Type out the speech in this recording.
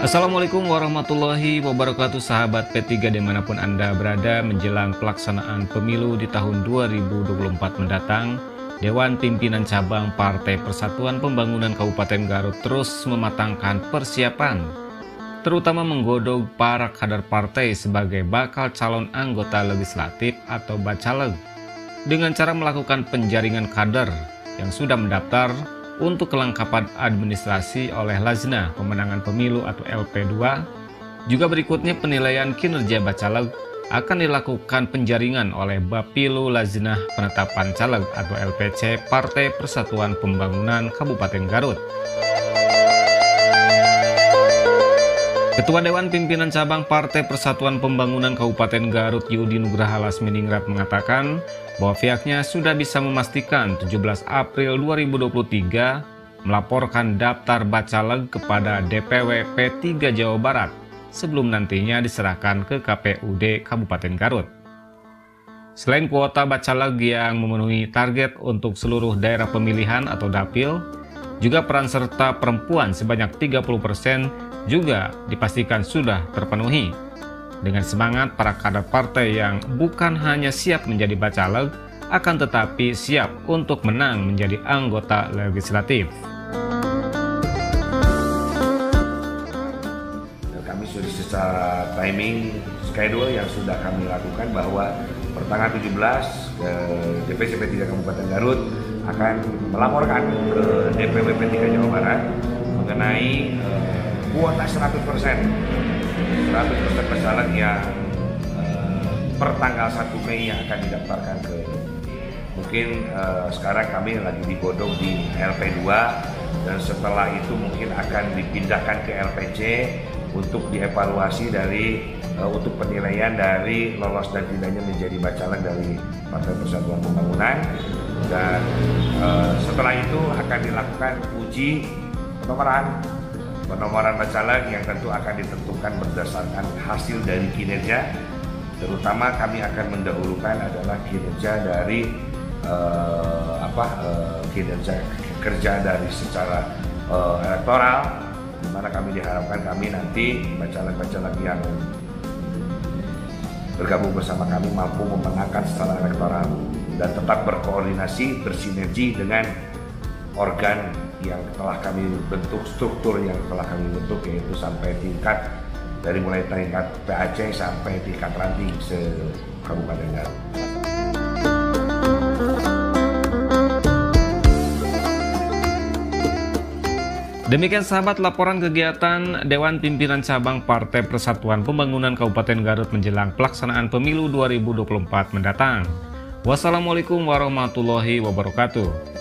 Assalamualaikum warahmatullahi wabarakatuh, sahabat P3 dimanapun Anda berada. Menjelang pelaksanaan pemilu di tahun 2024 mendatang, Dewan Pimpinan Cabang Partai Persatuan Pembangunan Kabupaten Garut terus mematangkan persiapan, terutama menggodok para kader partai sebagai bakal calon anggota legislatif atau Bacaleg, dengan cara melakukan penjaringan kader yang sudah mendaftar untuk kelengkapan administrasi oleh Lajnah Pemenangan Pemilu atau LP2. Juga berikutnya penilaian kinerja Bacaleg akan dilakukan penjaringan oleh Bapilu Lajnah Penetapan Caleg atau LPC Partai Persatuan Pembangunan Kabupaten Garut. Ketua Dewan Pimpinan Cabang Partai Persatuan Pembangunan Kabupaten Garut Yudi Nugraha Lasminingrat mengatakan bahwa pihaknya sudah bisa memastikan 17 April 2023 melaporkan daftar Bacaleg kepada DPW P3 Jawa Barat sebelum nantinya diserahkan ke KPUD Kabupaten Garut. Selain kuota Bacaleg yang memenuhi target untuk seluruh daerah pemilihan atau dapil, juga peran serta perempuan sebanyak 30% juga dipastikan sudah terpenuhi. Dengan semangat para kader partai yang bukan hanya siap menjadi Bacaleg, akan tetapi siap untuk menang menjadi anggota legislatif. Kami sudah secara timing schedule yang sudah kami lakukan bahwa pertanggal 17 DPC P3 Kabupaten Garut akan melaporkan ke DPW P3 Jawa Barat mengenai kuota 100% Bacaleg yang per tanggal 1 Mei yang akan didaftarkan ke mungkin sekarang kami lagi digodok di LP2 dan setelah itu mungkin akan dipindahkan ke LPC untuk dievaluasi dari untuk penilaian dari lolos dan tidaknya menjadi Bacaleg dari Partai Persatuan Pembangunan, dan setelah itu akan dilakukan uji penomoran Bacaleg yang tentu akan ditentukan berdasarkan hasil dari kinerja. Terutama kami akan mendahulukan adalah kinerja dari kinerja kerja dari secara elektoral, di mana kami diharapkan kami nanti Bacaleg yang bergabung bersama kami mampu memenangkan secara elektoral dan tetap berkoordinasi, bersinergi dengan organ yang telah kami bentuk, struktur yang telah kami bentuk, yaitu sampai tingkat dari mulai tingkat PAC sampai tingkat ranting se-Kabupaten Garut. Demikian sahabat laporan kegiatan Dewan Pimpinan Cabang Partai Persatuan Pembangunan Kabupaten Garut menjelang pelaksanaan pemilu 2024 mendatang. Wassalamualaikum warahmatullahi wabarakatuh.